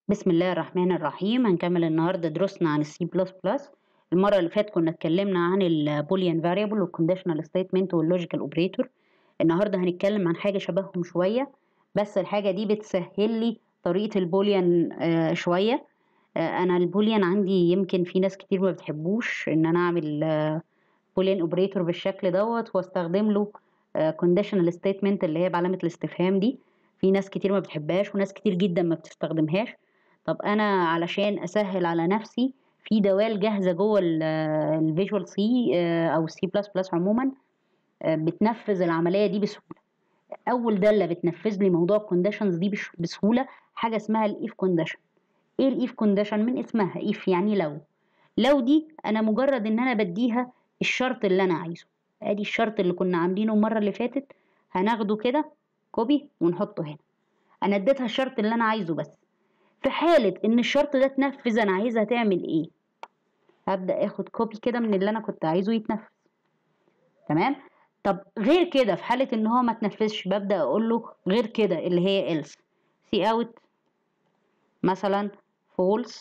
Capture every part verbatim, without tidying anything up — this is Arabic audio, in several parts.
بسم الله الرحمن الرحيم. هنكمل النهارده دروسنا عن السي بلس بلس. المره اللي فاتت كنا اتكلمنا عن البوليان فاريبل والكونديشنال ستيتمنت واللوجيكال اوبريتور. النهارده هنتكلم عن حاجه شبههم شويه، بس الحاجه دي بتسهل لي طريقه البوليان آه شويه. آه انا البوليان عندي يمكن في ناس كتير ما بتحبوش ان انا اعمل آه بوليان اوبريتور بالشكل دوت واستخدم له كونديشنال ستيتمنت اللي هي بعلامه الاستفهام دي. في ناس كتير ما بتحبهاش وناس كتير جدا ما بتستخدمهاش. طب انا علشان اسهل على نفسي في دوال جاهزه جوه الفيجوال سي او السي بلس بلس عموما بتنفذ العمليه دي بسهوله. اول داله بتنفذ لي موضوع الكونديشنز دي بسهوله حاجه اسمها الايف كونديشن. ايه الايف كونديشن؟ من اسمها ايف يعني لو. لو دي انا مجرد ان انا بديها الشرط اللي انا عايزه. ادي الشرط اللي كنا عاملينه المره اللي فاتت، هناخده كده كوبي ونحطه هنا. انا اديتها الشرط اللي انا عايزه، بس في حالة ان الشرط ده اتنفذ انا عايزها تعمل ايه؟ هبدأ اخد كوبي كده من اللي انا كنت عايزه يتنفذ. تمام؟ طب غير كده في حالة ان هو ما اتنفذش ببدأ اقول له غير كده اللي هي else. see out مثلا false،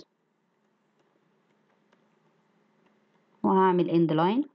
وهعمل end line.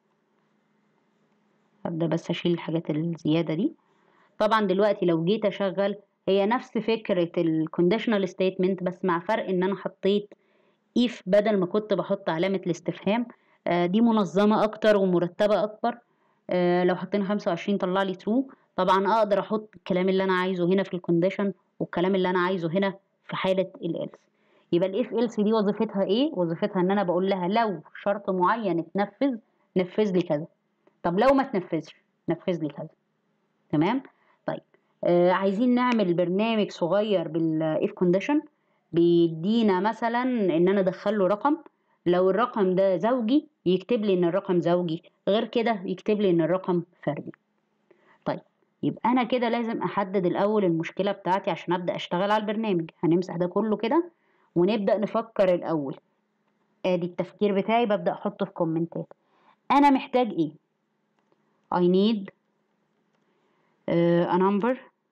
هبدأ بس اشيل الحاجات الزيادة دي. طبعا دلوقتي لو جيت اشغل هي نفس فكرة الكونديشنال ستيتمنت، بس مع فرق ان انا حطيت if بدل ما كنت بحط علامة الاستفهام. آه دي منظمة اكتر ومرتبة اكبر. آه لو حطينا خمسة وعشرين طلع لي true. طبعا اقدر احط الكلام اللي انا عايزه هنا في الكونديشن والكلام اللي انا عايزه هنا في حالة الالس. يبقى الاف else دي وظيفتها ايه؟ وظيفتها ان انا بقول لها لو شرط معين اتنفذ نفذ لي كذا، طب لو ما اتنفذش نفذ لي كذا. تمام؟ طيب آه عايزين نعمل برنامج صغير بالاف كونديشن بيدينا مثلا ان انا ادخل له رقم. لو الرقم ده زوجي يكتب لي ان الرقم زوجي، غير كده يكتب لي ان الرقم فردي. طيب يبقى انا كده لازم احدد الاول المشكله بتاعتي عشان ابدا اشتغل على البرنامج. هنمسح ده كله كده ونبدا نفكر الاول. ادي التفكير بتاعي ببدا احطه في كومنتات. انا محتاج ايه؟ I need uh, a number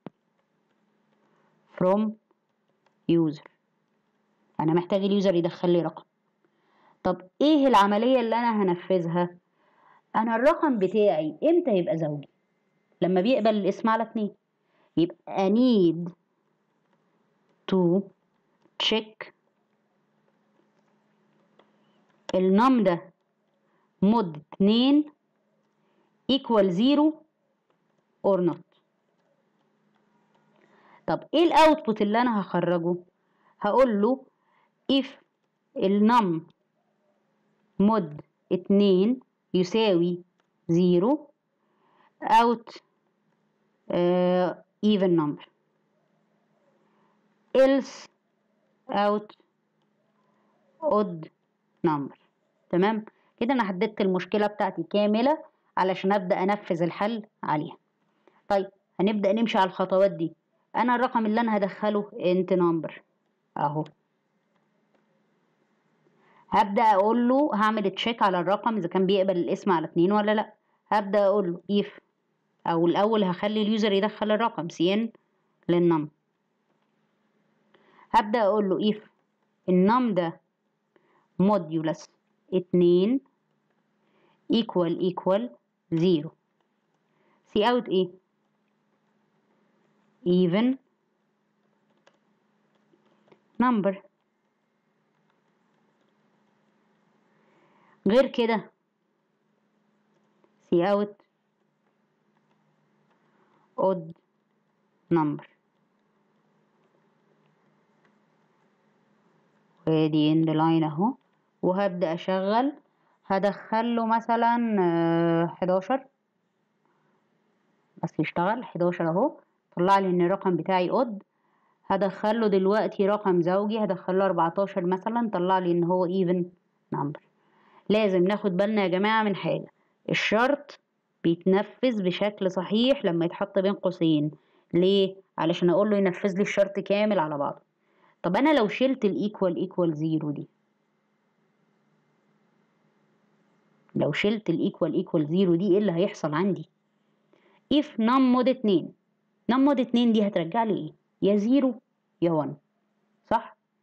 from user. انا محتاج اليوزر يدخل لي رقم. طب ايه العمليه اللي انا هنفذها؟ انا الرقم بتاعي امتى يبقى زوجي؟ لما بيقبل الاسم على اتنين. يبقى need to check النم ده مود اتنين equal zero or not. طب ايه الاوتبوت اللي انا هخرجه؟ هقول له if النم مود اتنين يساوي zero out uh, even number else out odd number. تمام كده انا حددت المشكله بتاعتي كامله علشان ابدا انفذ الحل عليها. طيب هنبدا نمشي على الخطوات دي. انا الرقم اللي انا هدخله انت نمبر اهو. هبدا اقول له هعمل تشيك على الرقم اذا كان بيقبل الاسم على اتنين ولا لا. هبدا اقول له if، او الاول هخلي اليوزر يدخل الرقم cn للنم. هبدا اقول له if النم ده موديولس اتنين equal equal zero. see out ايه؟ even number. غير كده see out odd number. وادي end line اهو. وهبدأ اشغل. هدخله مثلا حداشر بس يشتغل. حداشر اهو طلع لي ان الرقم بتاعي odd. هدخله دلوقتي رقم زوجي، هدخله اربعتاشر مثلا، طلع لي ان هو even number. لازم ناخد بالنا يا جماعة من حاجة، الشرط بيتنفذ بشكل صحيح لما يتحط بين قوسين. ليه؟ علشان اقول له ينفذ لي الشرط كامل على بعضه. طب انا لو شلت الايكوال ايكوال زيرو دي، لو شلت الايكوال ايكوال زيرو دي ايه اللي هيحصل عندي؟ if num مود اتنين، num مود اتنين دي هترجع لي ايه؟ يا زيرو يا واحد، صح؟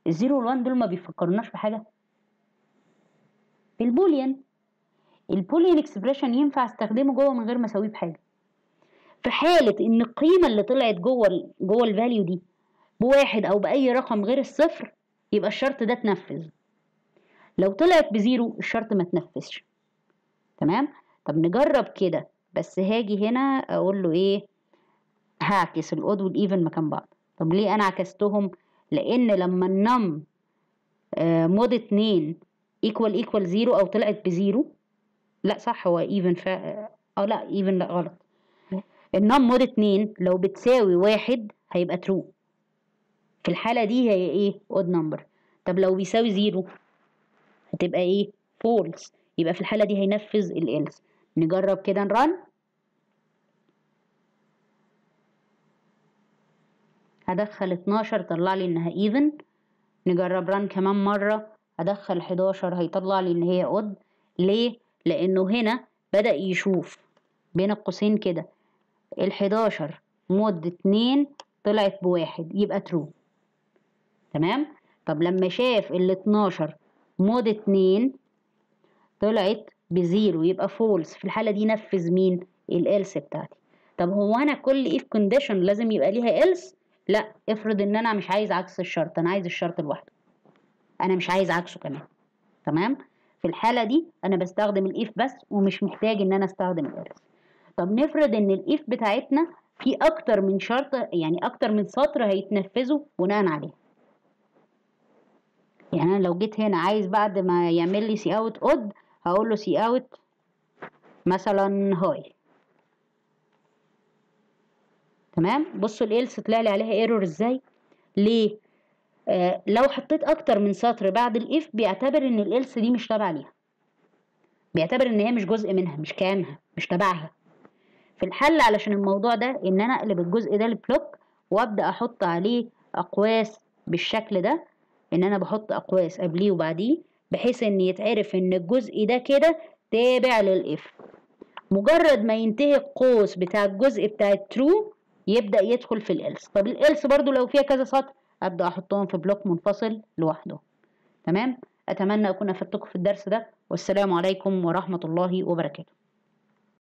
الزيرو والوان دول ما بيفكروناش بحاجه؟ البوليان. البوليان اكسبريشن ينفع استخدمه جوه من غير ما اسويه بحاجه. في حاله ان القيمه اللي طلعت جوه جوه الفاليو دي بواحد او باي رقم غير الصفر يبقى الشرط ده اتنفذ. لو طلعت بزيرو الشرط ما اتنفذش. تمام. طب نجرب كده، بس هاجي هنا اقول له ايه، هعكس الاود والايفن مكان بعض. طب ليه انا عكستهم؟ لان لما النم آه مود اتنين ايكوال ايكوال زيرو او طلعت بزيرو، لا صح هو ايفن ف اه لا ايفن لا غلط. النم مود اتنين لو بتساوي واحد هيبقى ترو، في الحالة دي هي ايه؟ اود نمبر. طب لو بيساوي زيرو هتبقى ايه؟ فولس، يبقى في الحالة دي هينفذ الالس. نجرب كده نرن. هدخل اتناشر طلع لي انها ايفن. نجرب رن كمان مرة، هدخل حداشر هيطلع لي ان هي اود. ليه؟ لانه هنا بدأ يشوف بين القوسين كده الحداشر مود اتنين طلعت بواحد يبقى ترو. تمام. طب لما شاف ال اتناشر مود اتنين طلعت بزيرو يبقى فولس، في الحالة دي نفذ مين؟ الالس بتاعتي. طب هو انا كل if condition لازم يبقى ليها else؟ لا، افرض ان انا مش عايز عكس الشرط، انا عايز الشرط لوحده، انا مش عايز عكسه كمان. تمام. في الحالة دي انا بستخدم الاف بس ومش محتاج ان انا استخدم الالس. طب نفرض ان الاف بتاعتنا في اكتر من شرط، يعني اكتر من سطر هيتنفذوا بناء عليه. يعني انا لو جيت هنا عايز بعد ما يعمل لي سي اوت اود هقول له سي اوت مثلا هاي. تمام. بصوا الالس طلع لي عليها ايرور ازاي؟ ليه؟ آه لو حطيت اكتر من سطر بعد الاف بيعتبر ان الالس دي مش تابعه ليها، بيعتبر ان هي مش جزء منها، مش كيانها، مش تبعها. في الحل علشان الموضوع ده ان انا اقلب الجزء ده لبلوك وابدا احط عليه اقواس بالشكل ده، ان انا بحط اقواس قبليه وبعديه بحيث ان يتعرف ان الجزء ده كده تابع للاف. مجرد ما ينتهي القوس بتاع الجزء بتاع الترو يبدا يدخل في الالس. طب الالس برضو لو فيها كذا سطر ابدا احطهم في بلوك منفصل لوحده. تمام. اتمنى اكون افدتكم في الدرس ده، والسلام عليكم ورحمه الله وبركاته.